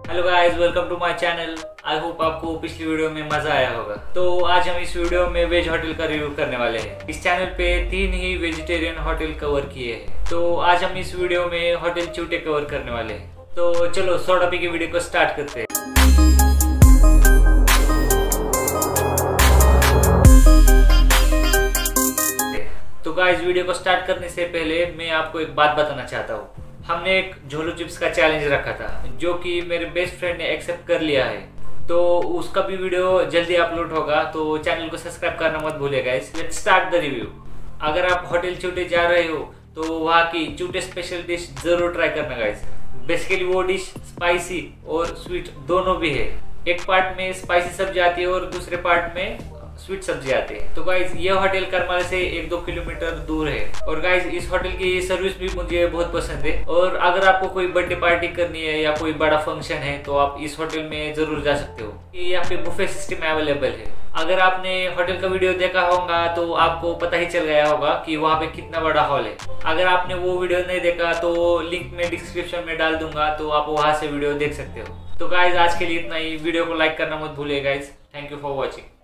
Hello guys, welcome to my channel. I hope आपको पिछली video में मजा आया होगा। तो आज हम इस वीडियो में वेज होटल का रिव्यू करने वाले हैं। इस चैनल पे 3 ही वेजिटेरियन होटल कवर किए हैं। तो आज हम इस वीडियो में होटल चूटे कवर करने वाले हैं। तो चलो सोडा पी की वीडियो को स्टार्ट करते हैं। तो गाइस, वीडियो को स्टार्ट करने से पहले मैं आपको एक बात बताना चाहता हूँ। हमने एक झोलू चिप्स का चैलेंज रखा था, जो कि मेरे बेस्ट फ्रेंड ने एक्सेप्ट कर लिया है। तो उसका भी वीडियो जल्दी अपलोड होगा, तो चैनल को सब्सक्राइब करना मत भूलिएगा। Let's start the review. अगर आप होटल चूटे जा रहे हो तो वहाँ की चूटे स्पेशल डिश जरूर ट्राई करना गाइस। बेसिकली वो डिश स्पाइसी और स्वीट दोनों भी है। एक पार्ट में स्पाइसी सब्जी आती है और दूसरे पार्ट में स्वीट सब्जी आती है। तो गाइज ये होटल करमाल से 1-2 किलोमीटर दूर है। और गाइज इस होटल की सर्विस भी मुझे बहुत पसंद है। और अगर आपको कोई बर्थडे पार्टी करनी है या कोई बड़ा फंक्शन है तो आप इस होटल में जरूर जा सकते हो। यहाँ पे बुफे सिस्टम अवेलेबल है। अगर आपने होटल का वीडियो देखा होगा तो आपको पता ही चल गया होगा कि वहाँ पे कितना बड़ा हॉल है। अगर आपने वो वीडियो नहीं देखा तो लिंक में डिस्क्रिप्शन में डाल दूंगा, तो आप वहाँ से वीडियो देख सकते हो। तो गाइज आज के लिए इतना ही। वीडियो को लाइक करना मत भूलिए guys. Thank you for watching.